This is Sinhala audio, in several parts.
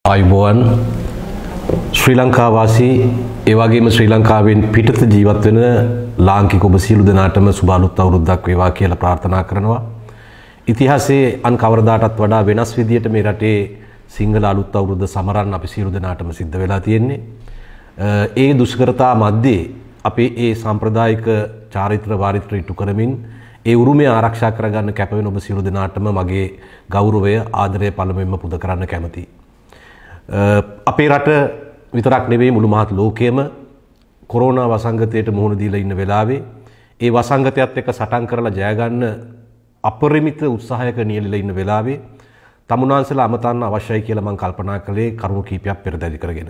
ආයුබෝවන් ශ්‍රී ලංකා වාසී ඒ වගේම ශ්‍රී ලංකාවෙන් පිටත ජීවත් වෙන ලාංකික ඔබ සියලු දෙනාටම සුබ අලුත් අවුරුද්දක් වේවා කියලා ප්‍රාර්ථනා කරනවා. ඉතිහාසයේ අන් කවරදාටත් වඩා වෙනස් විදියට මේ රටේ සිංහල අලුත් අවුරුද්ද සමරන්න අපි සියලු දෙනාටම සිද්ධ වෙලා තියෙන්නේ. ඒ දුෂ්කරතා මැද්දේ අපේ ඒ සාම්ප්‍රදායික චාරිත්‍ර වාරිත්‍ර ඉටු කරමින් ඒ උරුමය ආරක්ෂා කරගන්න කැප වෙන ඔබ සියලු දෙනාටම මගේ ගෞරවය ආදරය පළමුවෙන්ම පුද කරන්න කැමතියි. අපේ රට විතරක් නෙවෙයි මුළු මහත් ලෝකයේම කොරෝනා වසංගතයට මුහුණ දීලා ඉන්න වෙලාවේ ඒ වසංගතයත් එක්ක සටන් කරලා ජය ගන්න අපරිමිත උත්සාහයක නියැලලා ඉන්න වෙලාවේ තමුන්වන්සලා අමතන්න අවශ්‍යයි කියලා මම කල්පනා කළේ කරුණු කීපයක් පෙරදැරි කරගෙන.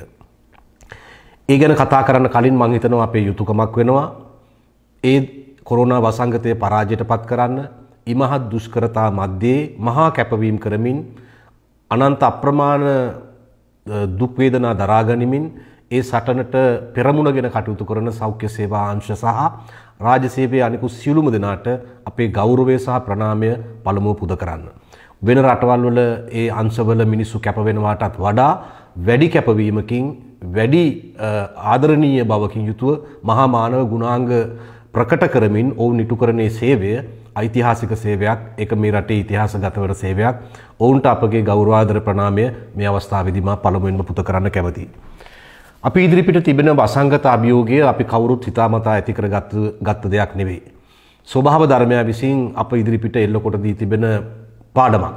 ඒ ගැන කතා කරන්න කලින් මම හිතනවා අපේ යුතුයකමක් වෙනවා ඒ කොරෝනා වසංගතය පරාජයටපත් කරන්න ඉමහත් දුෂ්කරතා මැද්දේ මහා කැපවීම කරමින් අනන්ත අප්‍රමාණ දුක් වේදනා දරා ගනිමින් ඒ සටනට පෙරමුණගෙන කටයුතු කරන සෞඛ්‍ය සේවා අංශ සහ රාජ්‍ය සේවයේ අනිකුත් සියලුම දෙනාට අපේ ගෞරවය සහ ප්‍රණාමය පළමුව පුද කරන්න. වෙන රටවල් වල ඒ අංශවල මිනිස්සු කැප වෙනවාටත් වඩා වැඩි කැපවීමකින් වැඩි ආදරණීය බවකින් යුතුව මහා මානව ගුණාංග ප්‍රකට කරමින් ඔවුන් ඉටු කරන සේවය ඓතිහාසික සේවයක්. ඒක මේ රටේ ඉතිහාසගත වන සේවයක්. ඔවුන්ට අපගේ ගෞරවාදර ප්‍රණාමය මේ අවස්ථාවේදී මා පළමුවෙන්ම පුද කරන්න කැමතියි. අපි ඉදිරිපිට තිබෙන වසංගත අභියෝගය අපි කවුරුත් හිතාමතා ඇති කරගත්ත දෙයක් නෙවෙයි. ස්වභාව ධර්මය විසින් අප ඉදිරිපිට එල්ලකොට දී තිබෙන පාඩමක්.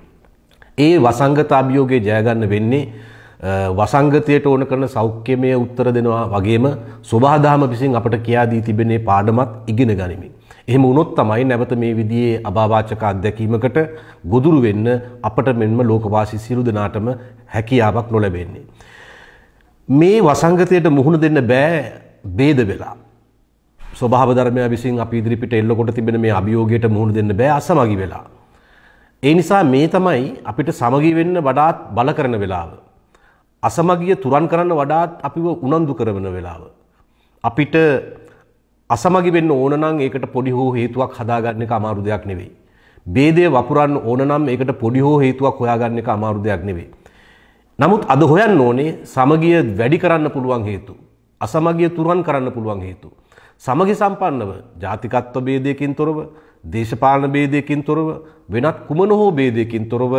ඒ වසංගත අභියෝගය ජය ගන්න වෙන්නේ වසංගතයට ඕන කරන සෞඛ්‍යමය උත්තර දෙනවා වගේම ස්වභාවධර්ම විසින් අපට කියා දී තිබෙන පාඩමත් ඉගෙන ගනිමින්. එහෙම වුණොත් තමයි නැවත මේ විදිහේ අභාවාචක අත්දැකීමකට ගොදුරු වෙන්න අපට මෙන්ම ලෝකවාසී සියලු දෙනාටම හැකියාවක් නොලැබෙන්නේ. මේ වසංගතයට මුහුණ දෙන්න බෑ ભેද වෙලා. ස්වභාව ධර්මය විසින් අපි ඉදිරිපිට එල්ලකොට තිබෙන මේ අභියෝගයට මුහුණ දෙන්න බෑ අසමගි වෙලා. ඒ නිසා මේ තමයි අපිට සමගි වෙන්න වඩාත් බල කරන වෙලාව. අසමගිය තුරන් කරන්න වඩාත් අපිව උනන්දු කරන වෙලාව. අපිට අසමගි වෙන්න ඕන නම් ඒකට පොඩි හෝ හේතුවක් හදාගන්න එක අමාරු දෙයක් නෙවෙයි. ભેදය වපුරන්න ඕන නම් ඒකට පොඩි හෝ හේතුවක් හොයාගන්න එක අමාරු දෙයක් නෙවෙයි. නමුත් අද හොයන්න ඕනේ සමගිය වැඩි කරන්න පුළුවන් හේතු. අසමගිය තුරන් කරන්න පුළුවන් හේතු. සමගි සම්පන්නව ජාතිකත්ව ભેදයකින් තොරව, දේශපාලන ભેදයකින් තොරව, වෙනත් කුමන හෝ ભેදයකින් තොරව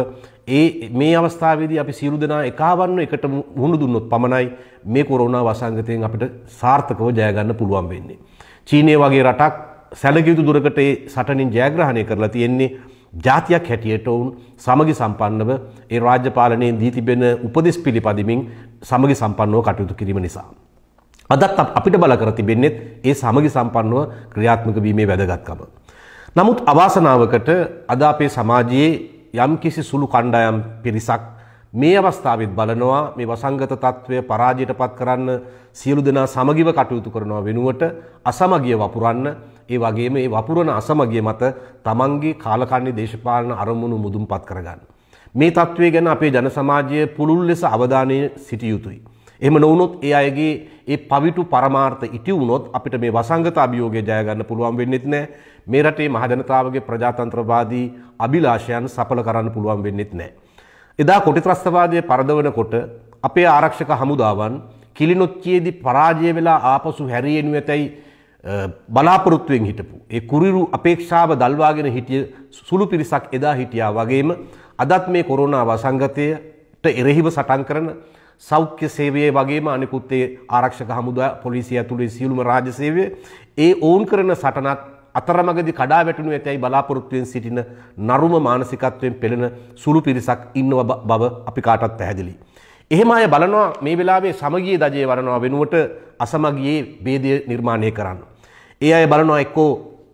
මේ අවස්ථාවේදී අපි සියලු දෙනා එකවන්න එකට මුහුණ දුන්නොත් පමණයි මේ කොරෝනා වසංගතයෙන් අපිට සාර්ථකව ජය ගන්න පුළුවන් වෙන්නේ. චීනය වගේ රටක් සැලකිය යුතු දුරකට ඒ සටනින් ජයග්‍රහණය කරලා තියෙන්නේ ජාතියක් හැටියට වුන් සමගි සම්පන්නව ඒ රාජ්‍ය පාලනයෙන් දී තිබෙන උපදෙස් පිළිපදිමින් සමගි සම්පන්නව කටයුතු කිරීම නිසා. අදත් අපිට බල කර තිබෙන්නේ ඒ සමගි සම්පන්නව ක්‍රියාත්මක වීමේ වැදගත්කම. නමුත් අවාසනාවකට අද අපේ සමාජයේ යම්කිසි සුළු කණ්ඩායම් පිරිසක් මේ අවස්ථාවෙත් බලනවා මේ වසංගත තත්ත්වය පරාජයටපත් කරන්න සියලු දෙනා සමගිව කටයුතු කරනවා වෙනුවට අසමගිය වපුරන්න, ඒ වගේම මේ වපුරන අසමගිය මත තමන්ගේ කාලකන්ණි දේශපාලන අරමුණු මුදුන්පත් කරගන්න. මේ තත්ත්වය ගැන අපේ ජන සමාජය පුළුල් ලෙස අවධානයේ සිටිය යුතුයි. එහෙම නොවුනොත් ඒ අයගේ ඒ පවිටු පරමාර්ථ ඉටි වුණොත් අපිට මේ වසංගත අභියෝගය ජය ගන්න පුළුවන් වෙන්නේත් නැහැ. මේ රටේ මහජනතාවගේ ප්‍රජාතන්ත්‍රවාදී අභිලාෂයන් සඵල කරන්න පුළුවන් වෙන්නේත් නැහැ. එදා කොටි ත්‍රස්තවාදයේ පරදවනකොට අපේ ආරක්ෂක හමුදාවන් කිලිනොච්චියේදී පරාජය වෙලා ආපසු හැරියෙනු ඇතැයි බලාපොරොත්තුවෙන් හිටපු ඒ කුරිරු අපේක්ෂාව දල්වාගෙන හිටිය සුළු පිරිසක් එදා හිටියා වගේම අදත් මේ කොරෝනා වසංගතයට එරෙහිව සටන් කරන සෞඛ්‍ය සේවයේ වගේම අනිකුත් ඒ ආරක්ෂක හමුදා පොලිසිය ඇතුළේ සියලුම රාජ්‍ය සේවය ඒ ඔවුන් කරන සටනත් අතරමඟදී කඩා වැටුණු ඇතැයි බලාපොරොත්තුවෙන් සිටින නරුම මානසිකත්වයෙන් පෙළෙන සුළු පිරිසක් ඉන්නව බව අපි කාටත් පැහැදිලි. එහෙම අය බලනවා මේ වෙලාවේ සමගියේ දජේ වරනවා වෙනුවට අසමගියේ ભેදය නිර්මාණය කරන්න. ඒ අය බලනවා එක්කෝ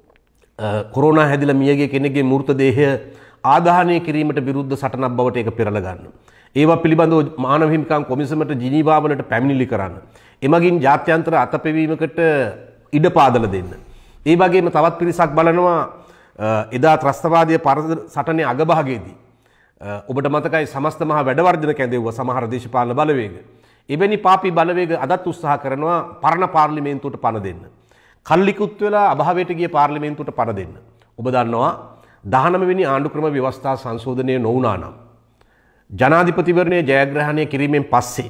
කොරෝනා හැදිලා මියගේ කෙනෙක්ගේ මූර්ත දේහය ආදාහනය කිරීමට විරුද්ධ සටනක් බවට ඒක පෙරලා ගන්න. ඒවා පිළිබඳව මානව හිමිකම් කොමිසමට ජිනීවා වලට පැමිණිලි කරන්න. එමගින් ජාත්‍යන්තර අතපෙවීමකට ඉඩ පාදලා දෙන්න. ඒ වගේම තවත් පිරිසක් බලනවා එදා ත්‍රස්තවාදයේ පරද සටනේ අගභාගයේදී ඔබට මතකයි සමස්ත මහා වැඩවර්ජන කැඳෙව්ව සමහර දේශපාලන බලවේග. එවැනි පාපී බලවේග අදත් උත්සාහ කරනවා පරණ පාර්ලිමේන්තුවට පණ දෙන්න. කල්ලිකුත් වෙලා අභාවයට ගිය පාර්ලිමේන්තුවට පණ දෙන්න. ඔබ දන්නවා 19 වෙනි ආණ්ඩුක්‍රම ව්‍යවස්ථා සංශෝධනය නොවුණා නම් ජනාධිපතිවරණය ජයග්‍රහණය කිරීමෙන් පස්සේ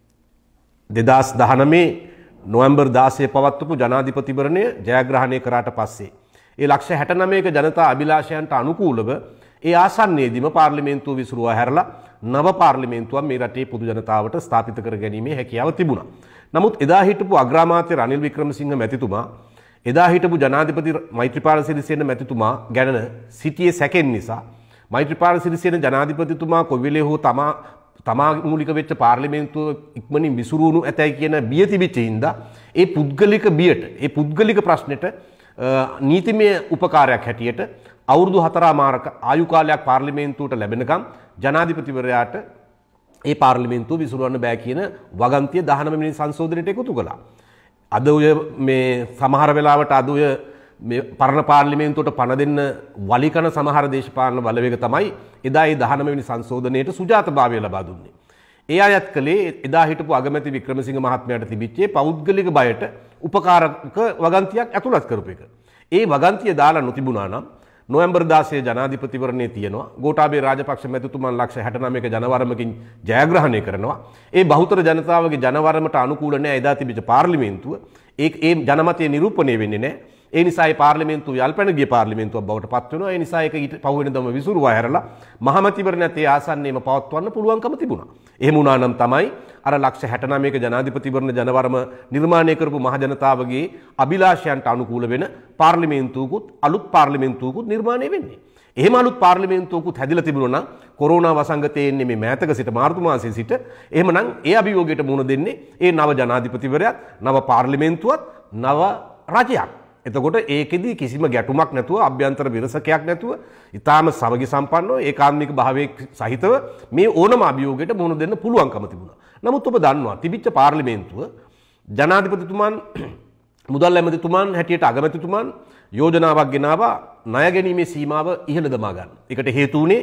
2019 නොවැම්බර් 16 පවත්වපු ජනාධිපතිවරණය ජයග්‍රහණය කරාට පස්සේ ඒ ලක්ෂ 69ක ජනතා අභිලාෂයන්ට අනුකූලව ඒ ආසන්නයේදීම පාර්ලිමේන්තුව විසුරුවා හැරලා නව පාර්ලිමේන්තුවක් මේ රටේ පොදු ජනතාවට ස්ථාපිත කර ගැනීමේ හැකියාව තිබුණා. නමුත් එදා හිටපු අග්‍රාමාත්‍ය රනිල් වික්‍රමසිංහ මැතිතුමා එදා හිටපු ජනාධිපති මෛත්‍රීපාල සිරිසේන මැතිතුමා ගැන සිටියේ සැකෙන් නිසා මෛත්‍රීපාල සිරිසේන ජනාධිපතිතුමා කොයි වෙලේ හෝ තමා මූලික වෙච්ච පාර්ලිමේන්තුව ඉක්මනින් විසුරුවනු ඇතයි කියන බිය තිබිච්ච හින්දා ඒ පුද්ගලික බියට ඒ පුද්ගලික ප්‍රශ්නෙට නීතිමය උපකාරයක් හැටියට අවුරුදු 4මාරක ආයු කාලයක් පාර්ලිමේන්තුවට ලැබෙනකම් ජනාධිපතිවරයාට ඒ පාර්ලිමේන්තුව විසුරුවන්න බෑ කියන වගන්තිය 19 වෙනි සංශෝධනයට එකතු කළා. අද ඔය මේ සමහර වෙලාවට අද ඔය මේ පරණ පාර්ලිමේන්තුවට පණ දෙන්න වලිකන සමහර දේශපාලන බලවේග තමයි එදා ඒ 19 වෙනි සංශෝධනයට සුජාතභාවය ලබා දුන්නේ. ඒ අයත් කලේ එදා හිටපු අගමැති වික්‍රමසිංහ මහත්මයාට තිබිච්ච පෞද්ගලික බයට උපකාරක වගන්තියක් ඇතුළත් කරපු එක. ඒ වගන්තිය දාලා නොතිබුණා නම් නොවැම්බර් 16 ජනාධිපතිවරණයේ තියෙනවා. ගෝඨාභය රාජපක්ෂ මැතිතුමන් ලක්ෂ 69ක ජනවරමකින් ජයග්‍රහණය කරනවා. ඒ බහුතර ජනතාවගේ ජනවරමට අනුකූල නැහැ එදා තිබිච්ච පාර්ලිමේන්තුව. ඒ ජනමතය නිරූපණය වෙන්නේ නැහැ. ඒ නිසා ඒ පාර්ලිමේන්තුව යල්පැන ගිය පාර්ලිමේන්තුවක් බවට පත් වෙනවා. ඒ නිසා ඒක ඊට පහුවෙනිදම විසුරුවා හැරලා මහමැතිවරණයත් ඒ ආසන්නයේම පවත්වන්න පුළුවන්කම තිබුණා. එහෙම වුණා නම් තමයි අර ලක්ෂ 69ක ජනාධිපතිවරණ ජනවරම නිර්මාණය කරපු මහ ජනතාවගේ අභිලාෂයන්ට අනුකූල වෙන පාර්ලිමේන්තුවකුත් අලුත් පාර්ලිමේන්තුවකුත් නිර්මාණය වෙන්නේ. එහෙම අලුත් පාර්ලිමේන්තුවකුත් හැදිලා තිබුණා නම් කොරෝනා වසංගතයේ එන්නේ මේ මෑතක සිට මාර්තු මාසයේ සිට එහෙමනම් ඒ අභියෝගයට මුහුණ දෙන්නේ ඒ නව ජනාධිපතිවරයාත් නව පාර්ලිමේන්තුවත් නව රජයක්. එතකොට ඒකෙදි කිසිම ගැටුමක් නැතුව අභ්‍යන්තර විරසකයක් නැතුව ඊටාම සමගි සම්පන්නව ඒකාත්මික භාවයේ සහිතව මේ ඕනම අභියෝගයකට මුහුණ දෙන්න පුළුවන්කම තිබුණා. නමුත් ඔබ දන්නවා තිබිච්ච පාර්ලිමේන්තුව ජනාධිපතිතුමන් මුදල් ඇමතිතුමන් හැටියට අගමැතිතුමන් යෝජනාවක් ගෙනාවා ණය ගැනීමේ සීමාව ඉහළ දමා ගන්න. ඒකට හේතු වුණේ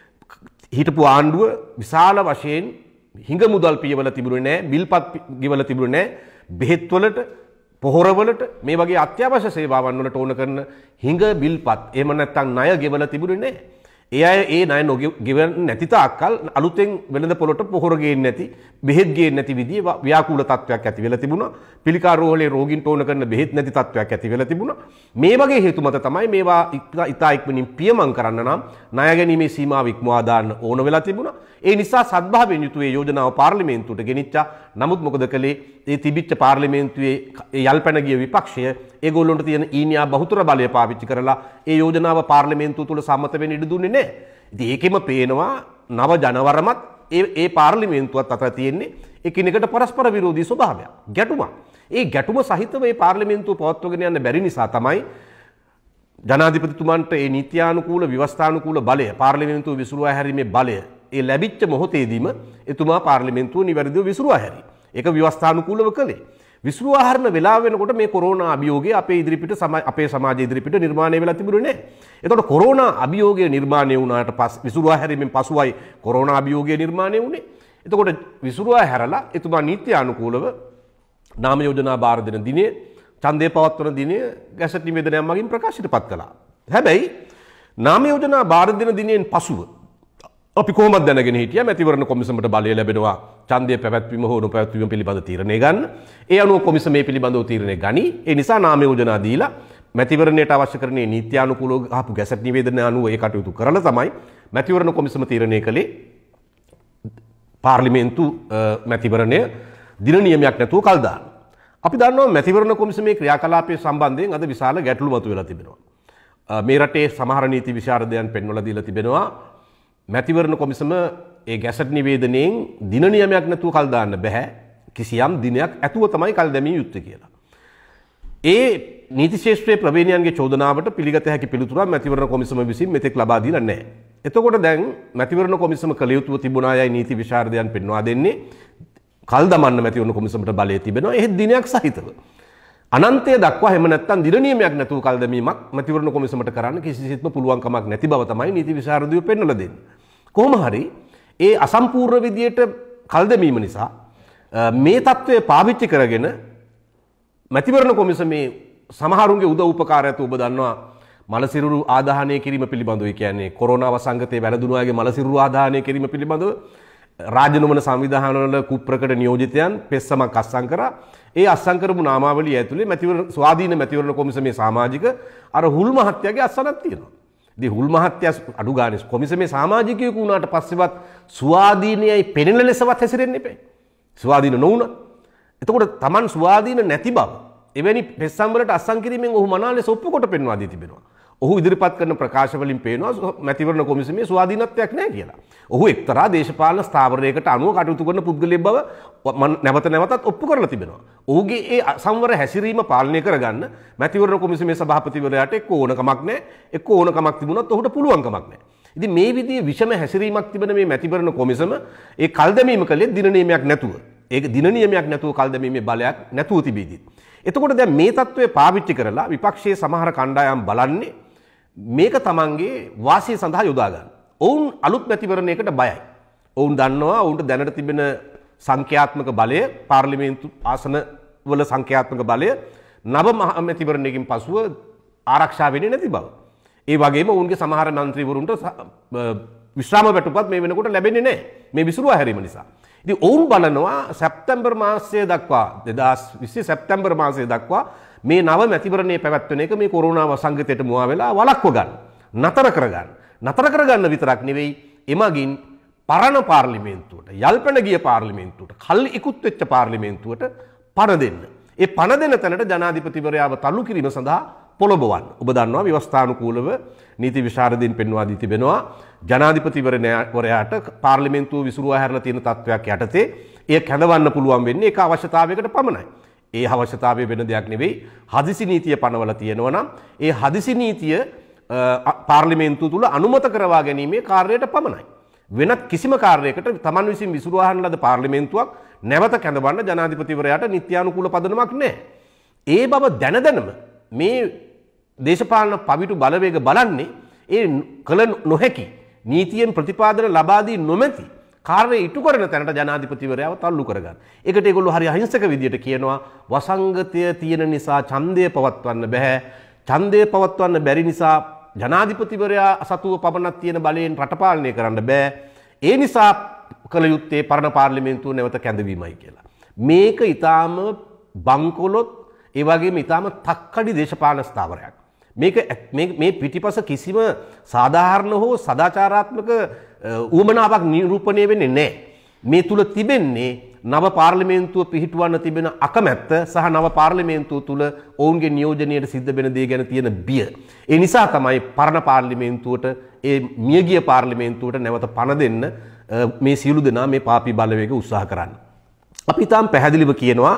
හිටපු ආණ්ඩුව විශාල වශයෙන් හිඟ මුදල් පියවල තිබුණේ නැහැ, බිල්පත් ගෙවල තිබුණේ නැහැ, බෙහෙත් වලට පොහොරවලට මේ වගේ අත්‍යවශ්‍ය සේවාවන් වලට ඕන කරන හිඟ බිල්පත් එහෙම නැත්නම් ණය ගෙවල තිබුණේ නැහැ. ඒ අය ඒ ණය ගෙවන්නේ නැති තාක්කල් අලුතෙන් වෙළඳ පොළට පොහොර ගේන්නේ නැති, බෙහෙත් ගේන්නේ නැති විදිහේ ව්‍යාකූල තත්වයක් ඇති වෙලා තිබුණා. පිළිකා රෝහලේ රෝගීන්ට ඕන කරන බෙහෙත් නැති තත්වයක් ඇති වෙලා තිබුණා. මේ වගේ හේතු මත තමයි මේවා ඉතා ඉක්මනින් පියමන් කරන්න නම් ණය ගැනීමේ සීමාව ඉක්මවා දාන්න ඕන වෙලා තිබුණා. ඒ නිසා සද්භාවයෙන් යුතු ඒ යෝජනාව පාර්ලිමේන්තුවට ගෙනිච්චා. නමුත් මොකද කළේ? ඒ තිබිච්ච පාර්ලිමේන්තුවේ යල්පැන ගිය විපක්ෂය ඒගොල්ලොන්ට තියෙන ඊනියා බහුතර බලය පාවිච්චි කරලා ඒ යෝජනාව පාර්ලිමේන්තුව තුල සම්මත වෙන්න ඉඩ දුන්නේ නැහැ. ඉතින් ඒකෙම පේනවා නව ජනවරමත් ඒ පාර්ලිමේන්තුවත් අතර තියෙන්නේ එකිනෙකට පරස්පර විරෝධී ස්වභාවයක්. ගැටුමක්. ඒ ගැටුම සහිතව මේ පාර්ලිමේන්තුව පවත්වගෙන යන්න බැරි නිසා තමයි ජනාධිපතිතුමන්ට ඒ නීත්‍යානුකූල ව්‍යවස්ථානුකූල බලය පාර්ලිමේන්තුව විසුරුවා හැරීමේ බලය ඒ ලැබිච්ච මොහොතේදීම එතුමා පාර්ලිමේන්තුව නිවැරදිව විසුරුවා හැරි. ඒක ව්‍යවස්ථානුකූලව කළේ. විසුරුවා හරින වෙලාව වෙනකොට මේ කොරෝනා අභියෝගය අපේ සමාජ ඉදිරිපිට නිර්මාණය වෙලා තිබුණේ නැහැ. එතකොට කොරෝනා අභියෝගය නිර්මාණය වුණාට පස්සේ විසුරුවා හැරීමෙන් පසුවයි කොරෝනා අභියෝගය නිර්මාණය වුණේ. එතකොට විසුරුවා හැරලා එතුමා නීත්‍යානුකූලව නාම යෝජනා බාර දෙන දිනේ ඡන්දය පවත්වන දිනේ ගැසට් නිවේදනයක් මගින් ප්‍රකාශයටපත් කළා. හැබැයි නාම යෝජනා බාර දෙන දිනෙන් පසුව අපි කොහොමද දැනගෙන හිටියා මැතිවරණ කොමිසමට බලය ලැබෙනවා ඡන්දය පැවැත්වීම හෝ නොපැවැත්වීම පිළිබඳ තීරණය ගන්න. ඒ අනුව කොමිසම මේ පිළිබඳව තීරණය ගනි. ඒ නිසා නාම යෝජනා දීලා මැතිවරණයට අවශ්‍ය කරන නීත්‍යානුකූලව ආපු ගැසට් නිවේදනය අනුව ඒ කටයුතු කරලා තමයි මැතිවරණ කොමිසම තීරණය කළේ පාර්ලිමේන්තු මැතිවරණය දින නියමයක් නැතුව කල් දාන්න. අපි දන්නවා මැතිවරණ කොමිසමේ ක්‍රියාකලාපයේ සම්බන්ධයෙන් අද විශාල ගැටලු මතුවලා තිබෙනවා. මේ රටේ සමහර නීති විශාරදයන් පෙන්වලා දීලා තිබෙනවා මැතිවරණ කොමිසම ඒ ගැසට් නිවේදනයෙන් දින නියමයක් නැතුව කල් දාන්න බෑ. කිසියම් දිනයක් ඇතුව තමයි කල් දැමිය යුත්තේ කියලා. ඒ නීති ශාස්ත්‍රයේ ප්‍රවේණයන්ගේ චෝදනාවට පිළිගත හැකි පිළිතුරක් මැතිවරණ කොමිසම විසින් මෙතෙක් ලබා දීලා නැහැ. එතකොට දැන් මැතිවරණ කොමිසම කළ යුතුව තිබුණා යයි නීති විශාරදයන් පෙන්වා දෙන්නේ කල් දමන්න මැතිවරණ කොමිසමට බලය තිබෙනවා. එහෙත් දිනයක් සහිතව. අනන්තය දක්වා එහෙම නැත්නම් දින නියමයක් නැතුව කල් දැමීමක් මැතිවරණ කොමිසමට කරන්න කිසිසේත්ම පුළුවන් කමක් නැති බව තමයි නීති විශාරදයෝ පෙන්වලා දෙන්නේ. කොහොම හරි ඒ අසම්පූර්ණ විදියට කල් දැමීම නිසා මේ தત્ත්වය පාවිච්චි කරගෙන මැතිවරණ කොමිසමේ සමහරුන්ගේ උදව් උපකාරයත් ඔබ දන්නවා මලසිරුරු ආදාහනය කිරීම පිළිබඳව කියන්නේ කොරෝනා වසංගතයේ වැළඳුණු අයගේ මලසිරුරු ආදාහනය කිරීම පිළිබඳව රාජ්‍ය නොවන සංවිධානවල කුප්‍රකට නියෝජිතයන් පෙස්සමක් අත්සන් කරා. ඒ අත්සන් කරපු නාමාවලිය ඇතුලේ ස්වාධීන මැතිවරණ කොමිසමේ සමාජික අර හුල් මහත්තයාගේ අත්සනක් තියෙනවා. ඉතින් හුල් මහත්තයා අඩු ගානේ කොමිසමේ සමාජිකයෙකු වුණාට පස්සෙවත් ස්වාධීනයයි පෙනෙන ලෙසවත් හැසිරෙන්න එපා. ස්වාධීන නොවුණා. එතකොට Taman ස්වාධීන නැති බව එවැනි පෙස්සම් වලට අත්සන් කිරීමෙන් ඔහු මනාලෙස ඔප්පු කොට පෙන්වා දී තිබෙනවා. ඔහු ඉදිරිපත් කරන ප්‍රකාශ වලින් පේනවා මැතිවරණ කොමිසමේ ස්වාධීනත්වයක් නැහැ කියලා. ඔහු එක්තරා දේශපාලන ස්ථාවරයකට අනුව කටයුතු කරන පුද්ගලයෙක් බව නැවත නැවතත් ඔප්පු කරලා තිබෙනවා. ඔහුගේ ඒ සංවර හැසිරීම පාලනය කරගන්න මැතිවරණ කොමිසමේ සභාපතිවරයාට එක්ක ඕනකමක් නැහැ. එක්ක ඕනකමක් තිබුණොත් ඔහුට පුළුවන්කමක් නැහැ. ඉතින් මේ විදිහේ විෂම හැසිරීමක් තිබෙන මේ මැතිවරණ කොමිසම ඒ කල් දැමීම කලේ දින නියමයක් නැතුව. ඒක දින නියමයක් නැතුව කල් දැමීමේ බලයක් නැතුව තිබීදී. එතකොට දැන් මේ තත්ත්වය පාවිච්චි කරලා විපක්ෂයේ සමහර කණ්ඩායම් බලන්නේ මේක තමන්ගේ වාසිය සඳහා යොදා ගන්න. ඔවුන් අලුත් මැතිවරණයකට බයයි. ඔවුන් දන්නවා ඔවුන්ට දැනට තිබෙන සංඛ්‍යාත්මක බලය පාර්ලිමේන්තු ආසන වල සංඛ්‍යාත්මක බලය නව මැතිවරණයකින් පසුව ආරක්ෂා වෙන්නේ නැති බව. ඒ වගේම ඔවුන්ගේ සමහර මන්ත්‍රීවරුන්ට විශ්‍රාම වැටුපත් මේ වෙනකොට ලැබෙන්නේ නැහැ. මේ විසිරුවා හැරීම නිසා. ඉතින් ඔවුන් බලනවා සැප්තැම්බර් මාසය දක්වා 2020 සැප්තැම්බර් මාසය දක්වා මේ නව මැතිවරණයේ පැවැත්වෙන එක මේ කොරෝනා වසංගතයට මුවා වෙලා වළක්ව ගන්න. නතර කරගන්න. නතර කරගන්න විතරක් නෙවෙයි එමගින් පරණ පාර්ලිමේන්තුවට, යල්පන ගිය පාර්ලිමේන්තුවට, කල් ඉක්ුත් වෙච්ච පාර්ලිමේන්තුවට පණ දෙන්න. ඒ පණ දෙන තැනට ජනාධිපතිවරයාව තල්ලු කිරීම සඳහා පොළඹවන්න. ඔබ දන්නවා ව්‍යවස්ථානුකූලව නීති විශාරදීන් පෙන්වා දී තිබෙනවා ජනාධිපතිවරයාට පාර්ලිමේන්තුව විසිරුවා හැරලා තියෙන තත්ත්වයක් යටතේ එය කැඳවන්න පුළුවන් වෙන්නේ ඒක අවශ්‍යතාවයකට පමණයි. ඒ අවශ්‍යතාවය වෙන දෙයක් නෙවෙයි. හදිසි නීතිය පනවලා තියෙනවා නම් ඒ හදිසි නීතිය පාර්ලිමේන්තුව තුල අනුමත කරවා ගැනීමේ කාර්යයට පමණයි. වෙනත් කිසිම කාර්යයකට Taman විසින් විසිරුවා හරින ලද පාර්ලිමේන්තුවක් නැවත කැඳවන්න ජනාධිපතිවරයාට නිත්‍යානුකූල පදනමක් නැහැ. ඒ බව දැනදැනම මේ දේශපාලන පවිටු බලවේග බලන්නේ ඒ කළ නොහැකි නීතියෙන් ප්‍රතිපාදන ලබා දී නොමැති කාර්යය ඉටු කරන තැනට ජනාධිපතිවරයාව තල්ලු කරගන්න. ඒකට ඒගොල්ලෝ හරි අහිංසක විදියට කියනවා වසංගතය තියෙන නිසා ඡන්දය පවත්වන්න බෑ. ඡන්දය පවත්වන්න බැරි නිසා ජනාධිපතිවරයා සතුව පමණක් තියෙන බලයෙන් රට පාලනය කරන්න බෑ. ඒ නිසා කළ යුත්තේ පරණ පාර්ලිමේන්තුව නැවත කැඳවීමයි කියලා. මේක ඊටාම බංකොලොත් ඒ වගේම ඊටාම තක්කඩි දේශපාලන ස්ථාවරයක්. මේ පිටිපස කිසිම සාධාරණ හෝ සදාචාරාත්මක ඌමනාවක් නිරූපණය වෙන්නේ නැහැ. මේ තුල තිබෙන්නේ නව පාර්ලිමේන්තුව පිහිටුවන්න තිබෙන අකමැත්ත සහ නව පාර්ලිමේන්තුව තුල ඔවුන්ගේ නියෝජනයට සිද්ධ වෙන දේ ගැන තියෙන බිය. ඒ නිසා තමයි පරණ පාර්ලිමේන්තුවට ඒ මියගිය පාර්ලිමේන්තුවට නැවත පණ දෙන්න මේ සියලු දෙනා මේ පාපී බලවේග උත්සාහ කරන්නේ. අපි තාම පැහැදිලිව කියනවා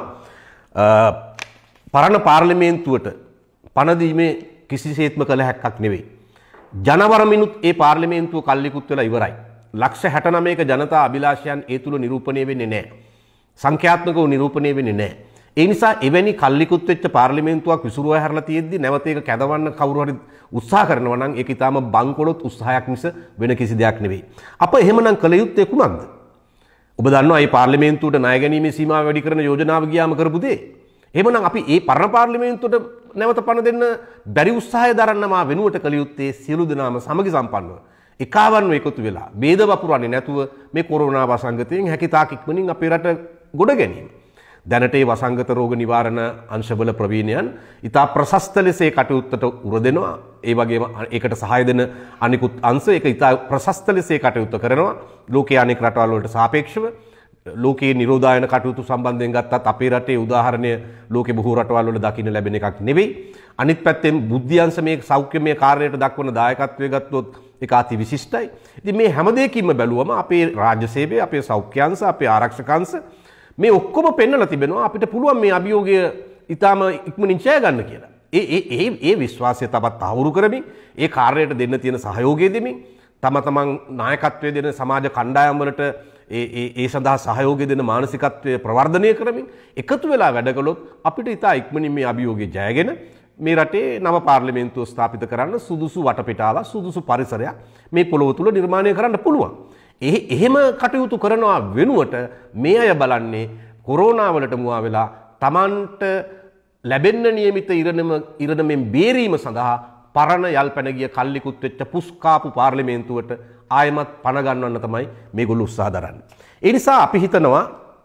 පරණ පාර්ලිමේන්තුවට පණ දීමේ කිසිසේත්ම කළ හැක්කක් නෙවෙයි. ජනවරමිනුත් ඒ පාර්ලිමේන්තුව කල්ලිකුත් වෙලා ඉවරයි. ලක්ෂ 69ක ජනතා අභිලාෂයන් ඒ තුල නිරූපණය වෙන්නේ නැහැ. සංඛ්‍යාත්මකව නිරූපණය වෙන්නේ නැහැ. ඒ නිසා එවැනි කල්ලිකුත් වෙච්ච පාර්ලිමේන්තුවක් විසිරුවා හැරලා තියෙද්දි නැවත ඒක කැදවන්න කවුරු හරි උත්සාහ කරනවා නම් ඒක ඊටාම බංකොලොත් උත්සාහයක් මිස වෙන කිසි දෙයක් නෙවෙයි. අප එහෙමනම් කළ යුත්තේ කුමක්ද? ඔබ දන්නවා මේ පාර්ලිමේන්තුවට ණය ගැනීමේ සීමාව වැඩි කරන යෝජනාව ගියාම කරපු දේ. එහෙමනම් අපි මේ පරණ පාර්ලිමේන්තුවට නැවත පණ දෙන්න බැරි උත්සාහය දරන්න මා වෙනුවට කළ යුත්තේ සියලු දෙනාම සමගි සම්පන්නව එකවන්ව එකතු වෙලා ભેද වපුරන්නේ නැතුව මේ කොරෝනා වසංගතයෙන් හැකිතාක් ඉක්මනින් අපේ රට ගොඩ ගැනීම. දැනට මේ වසංගත රෝග නිවාරණ අංශවල ප්‍රවීණයන් ඉතා ප්‍රශස්ත ලෙස ඒ කටයුත්තට උර දෙනවා. ඒ වගේම ඒකට සහාය දෙන අනිකුත් අංශ ඒක ඉතා ප්‍රශස්ත ලෙස ඒ කටයුත්ත කරනවා. ලෝකයේ අනෙක් රටවල් වලට සාපේක්ෂව ලෝකයේ නිරෝධායන කටයුතු සම්බන්ධයෙන් ගත්තත් අපේ රටේ උදාහරණය ලෝකේ බොහෝ රටවල් වල දකින්න ලැබෙන එකක් නෙවෙයි. අනිත් පැත්තෙන් බුද්ධ්‍යංශ මේ සෞඛ්‍යමය කාර්යයට දක්වන දායකත්වය ගත්තොත් ඒක අති විශිෂ්ටයි. ඉතින් මේ හැම දෙයකින්ම බැලුවම අපේ රාජ්‍ය සේවය, අපේ සෞඛ්‍යාංශ, අපේ ආරක්ෂකංශ මේ ඔක්කොම පෙන්නලා තිබෙනවා අපිට පුළුවන් මේ අභියෝගය ඊටාම ඉක්මනින් ඡය ගන්න කියලා. ඒ විශ්වාසය තවත් තහවුරු කරමින් ඒ කාර්යයට දෙන්න තියෙන සහයෝගය දෙමින් තමන් නායකත්වයේ දෙන සමාජ කණ්ඩායම් වලට ඒ සඳහා සහයෝගය දෙන මානසිකත්වය ප්‍රවර්ධනය කරමින් එකතු වෙලා වැඩ කළොත් අපිට ඉතා ඉක්මනින් මේ අභියෝගය ජයගෙන මේ රටේ නව පාර්ලිමේන්තුව ස්ථාපිත කරන්න සුදුසු වටපිටාවක් සුදුසු පරිසරයක් මේ පොළොව තුල නිර්මාණය කරන්න පුළුවන්. එහෙම කටයුතු කරනවා වෙනුවට මේ අය බලන්නේ කොරෝනා වලට මුවා වෙලා Tamanට ලැබෙන්න නියමිත ඉරණමෙන් බේරීම සඳහා පරණ යල් පැන ගිය කල්ලිකුත් වෙච්ච පුස්කාපු පාර්ලිමේන්තුවට ආයමත් පණ ගන්නවන්න තමයි මේගොල්ලෝ උත්සාහ දරන්නේ. ඒ නිසා අපි හිතනවා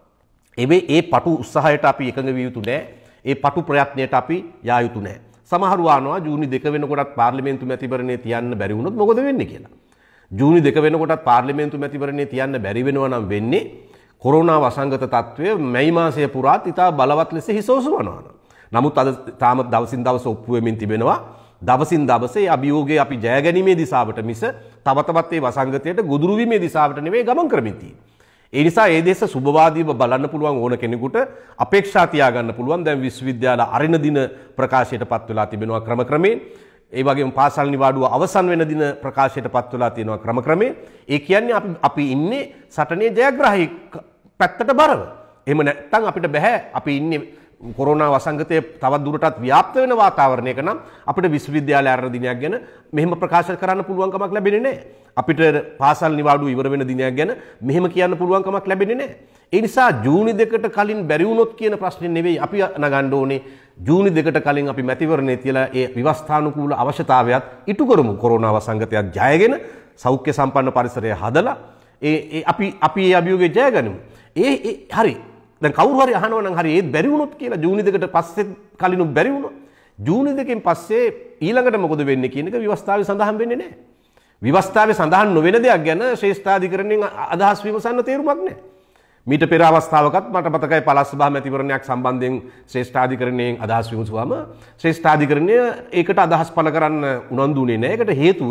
ඒ පටු උත්සාහයට අපි එකඟ විය යුතු නෑ. ඒ පටු ප්‍රයත්නයට අපි යා යුතු නෑ. සමහරු ආනවා ජූනි 2 වෙනකොටත් පාර්ලිමේන්තු මැතිවරණය තියන්න බැරි වුණොත් මොකද වෙන්නේ කියලා. ජූනි 2 වෙනකොටත් පාර්ලිමේන්තු මැතිවරණය තියන්න බැරි වෙනවා නම් වෙන්නේ කොරෝනා වසංගත තත්ත්වය මැයි මාසය පුරාත් ඉතා බලවත් ලෙස හිසෝසවනවා. නමුත් අද තාම දවසින් දවස ඔප්පු වෙමින් තිබෙනවා. දවසින් දවසේ අභියෝගයේ අපි ජය ගැනීමේ දිශාවට මිස තව තවත් මේ වසංගතයට ගොදුරු වීමේ දිශාවට නෙවෙයි ගමන් කරමින් තියෙන්නේ. ඒ නිසා ඒ දේශ සුබවාදීව බලන්න පුළුවන් ඕන කෙනෙකුට අපේක්ෂා තියාගන්න පුළුවන්. දැන් විශ්වවිද්‍යාල අරින දින ප්‍රකාශයටපත් වෙලා තිබෙනවා ක්‍රමක්‍රමයෙන්. ඒ වගේම පාසල් නිවාඩුව අවසන් වෙන දින ප්‍රකාශයටපත් වෙලා තියෙනවා ක්‍රමක්‍රමයෙන්. ඒ කියන්නේ අපි ඉන්නේ සටනේ ජයග්‍රාහී පැත්තට බරව. එහෙම නැත්නම් අපිට බෑ අපි ඉන්නේ කොරෝනා වසංගතය තවත් දුරටත් ව්‍යාප්ත වෙන වාතාවරණයක නම් අපිට විශ්වවිද්‍යාල ආරම්භ දිනයක් ගැන මෙහෙම ප්‍රකාශ කරන්න පුළුවන් කමක් ලැබෙන්නේ නැහැ. අපිට පාසල් නිවාඩුව ඉවර වෙන දිනයක් ගැන මෙහෙම කියන්න පුළුවන් කමක් ලැබෙන්නේ නැහැ. ඒ නිසා ජූනි 2කට කලින් බැරි වුණොත් කියන ප්‍රශ්නේ නෙවෙයි අපි නගන්න ඕනේ. ජූනි 2කට කලින් අපි මැතිවරණේ තියලා ඒ විවස්ථානුකූල අවශ්‍යතාවයත් ඉටු කරමු. කොරෝනා වසංගතයත් ජයගෙන සෞඛ්‍ය සම්පන්න පරිසරය හදලා අපි ඒ අභියෝගය ජය ගනිමු. හරි. දැන් කවුරු හරි අහනවා නම් හරි ඒත් බැරි වුණොත් කියලා ජූනි 2කට පස්සේ කලිනුත් බැරි වුණොත් ජූනි 2කින් පස්සේ ඊළඟට මොකද වෙන්නේ කියන එක විවස්ථාවේ සඳහන් වෙන්නේ නැහැ. විවස්ථාවේ සඳහන් නොවන දෙයක් ගැන ශ්‍රේෂ්ඨාධිකරණයෙන් අදහස් විමසන්න තේරුමක් නැහැ. මීට පෙර අවස්ථාවකත් මට මතකයි පළාත් සභා මැතිවරණයක් සම්බන්ධයෙන් ශ්‍රේෂ්ඨාධිකරණයෙන් අදහස් විමසුවාම ශ්‍රේෂ්ඨාධිකරණය ඒකට අදහස් පළ කරන්න උනන්දු වෙන්නේ නැහැ. ඒකට හේතුව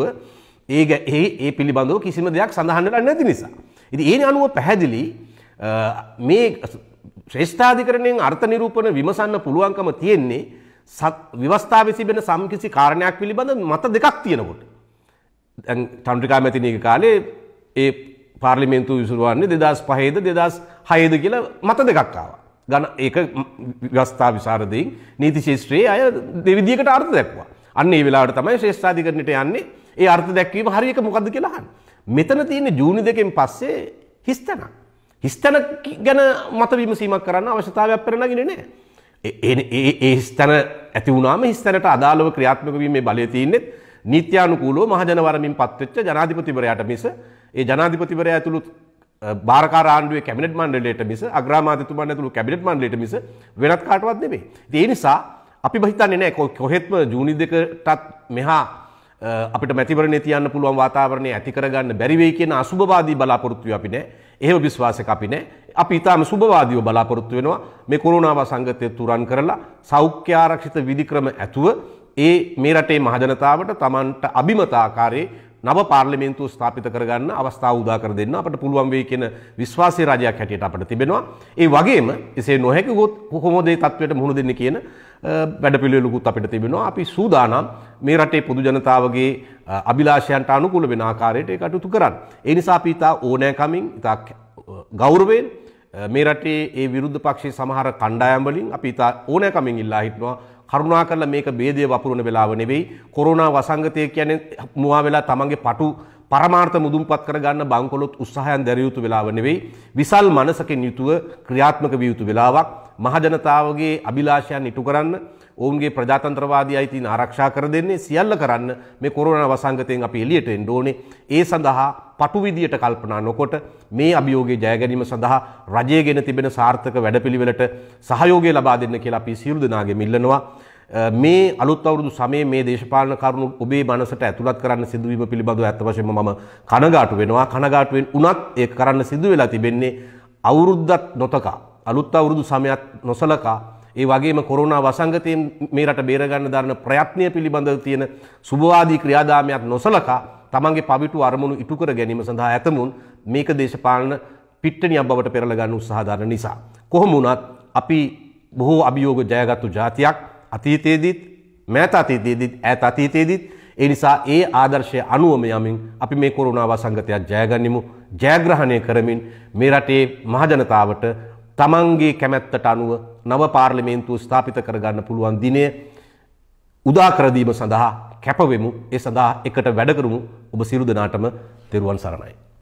ඒ පිළිබඳව කිසිම දෙයක් සඳහන් වෙලා නැති නිසා. ඉතින් ඒ අනුව පැහැදිලි මේ ශ්‍රේෂ්ඨාධිකරණයෙන් අර්ථ නිරූපණ විමසන්න පුළුවන්කම තියෙන්නේ විවස්ථාවේ තිබෙන සම්කිසි කාරණයක් පිළිබඳ මත දෙකක් තියෙනකොට. දැන් චන්ද්‍රිකා මැතිණියගේ කාලේ ඒ පාර්ලිමේන්තුව විසුරුවන්නේ 2005ද 2006ද කියලා මත දෙකක් ආවා. ඒක විවස්ථා විසරදීන් නීති ශාස්ත්‍රයේ අය දෙවිදියකට අර්ථ දැක්වුවා. අන්න ඒ වෙලාවට තමයි ශ්‍රේෂ්ඨාධිකරණයට යන්නේ. ඒ අර්ථ දැක්වීම හරියක මොකද්ද කියලා අහන්න. මෙතන තියෙන්නේ ජූනි 2කින් පස්සේ හිස්තැනක්. හිස්තැන ගැන මත විමසීමක් කරන්න අවශ්‍යතාවයක් පෙරනගින්නේ නැහැ. ඒ හිස්තැන ඇති වුණාම හිස්තැනට අදාළව ක්‍රියාත්මක වීමේ බලය තියෙන්නේ නීත්‍යානුකූලව මහජන වරමින් පත්වෙච්ච ජනාධිපතිවරයාට මිස ඒ ජනාධිපතිවරයා ඇතුළු භාරකාර ආණ්ඩුවේ කැබිනට් මණ්ඩලයට මිස අග්‍රාමාත්‍යතුමන් ඇතුළු කැබිනට් මණ්ඩලයට මිස වෙනත් කාටවත් නෙමෙයි. ඒ නිසා අපි හිතන්නේ නැහැ කොහෙත්ම ජූනි 2කටත් මෙහා අපිට මැතිවරණේ තියන්න පුළුවන් වාතාවරණය ඇති කරගන්න බැරි වෙයි කියන අසුබවාදී බලාපොරොත්තු අපි නැහැ. එහෙම විශ්වාසයක් අපි නැහැ. අපි ඊටාම සුබවාදීව බලාපොරොත්තු වෙනවා මේ කොරෝනා වසංගතය තුරන් කරලා සෞඛ්‍ය ආරක්ෂිත විධික්‍රම ඇතුව මේ රටේ මහජනතාවට Tamanට අභිමත ආකාරයේ නව පාර්ලිමේන්තුව ස්ථාපිත කරගන්න අවස්ථාව උදා කර දෙන්න අපිට පුළුවන් වෙයි කියන විශ්වාසයේ රජයක් හැටියට අපිට තිබෙනවා. ඒ වගේම එසේ නොහැකි කොහොමද මේ තත්ත්වයට මුහුණ දෙන්නේ කියන වැඩපිළිවෙලකුත් අපිට තිබෙනවා. අපි සූදානම් මේ රටේ පොදු ජනතාවගේ අභිලාෂයන්ට අනුකූල වෙන ආකාරයට ඒ කටයුතු කරන්න. ඒ නිසා අපි ඉතා ඕනෑකමින් ඉතා ගෞරවයෙන් මේ රටේ ඒ විරුද්ධ පක්ෂයේ සමහර කණ්ඩායම් වලින් අපි ඉතා ඕනෑකමින් ඉල්ලා හිටනවා කරුණාකරලා මේක ભેදය වපුරන වෙලාව නෙවෙයි. කොරෝනා වසංගතය කියන්නේ මුවා වෙලා තමන්ගේ පටු පරමාර්ථ මුදුන්පත් කරගන්න බංකොලොත් උත්සාහයන් දැරිය යුතු වෙලාව නෙවෙයි. විසල් මනසකින් යුතුව ක්‍රියාත්මක විය යුතු වෙලාවක්. මහජනතාවගේ අභිලාෂයන් ඉටු කරන්න, ඔවුන්ගේ ප්‍රජාතන්ත්‍රවාදී අයිතීන් ආරක්ෂා කර දෙන්නේ සියල්ල කරන්න මේ කොරෝනා වසංගතයෙන් අපි එළියට එන්න ඕනේ. ඒ සඳහා පටු විදියට කල්පනා නොකොට මේ අභියෝගයේ ජය ගැනීම සඳහා රජයේ ගෙන තිබෙන සාර්ථක වැඩපිළිවෙලට සහයෝගය ලබා දෙන්න කියලා අපි සියලු දෙනාගෙන් ඉල්ලනවා. මේ අලුත් අවුරුදු සමයේ මේ දේශපාලන කරුණු ඔබේ මනසට ඇතුළත් කරන්න සිදුවීම පිළිබඳව අත් වශයෙන්ම මම කනගාටු වෙනවා. කනගාටුවෙන් උනත් ඒක කරන්න සිදු වෙලා තිබෙන්නේ අවුරුද්දක් නොතකා අලුත් අවුරුදු සමයත් නොසලකා ඒ වගේම කොරෝනා වසංගතයෙන් මේ රට බේර ගන්න දරන ප්‍රයත්නය පිළිබඳව තියෙන සුබවාදී ක්‍රියාදාමයක් නොසලකා තමන්ගේ පවිටු අරමුණු ඉටු කර ගැනීම සඳහා ඇතමුන් මේක දේශපාලන පිට්ටනියක් බවට පෙරලා ගන්න උත්සාහ දරන නිසා කොහොම වුණත් අපි බොහෝ අභියෝග ජයගත්තු ජාතියක් අතීතයේදීත් මෑත අතීතයේදීත් ඈත අතීතයේදීත් ඒ නිසා ඒ ආදර්ශය අනුවම යමින් අපි මේ කොරෝනා වසංගතයක් ජයගනිමු ජයග්‍රහණය කරමින් මේ රටේ මහජනතාවට තමන්ගේ කැමැත්තට අනුව නව පාර්ලිමේන්තුව ස්ථාපිත කරගන්න පුළුවන් දිනය උදා කර දීම සඳහා කැපවෙමු. ඒ සඳහා එකට වැඩ කරමු. ඔබ සියලු දෙනාටම තෙරුවන් සරණයි.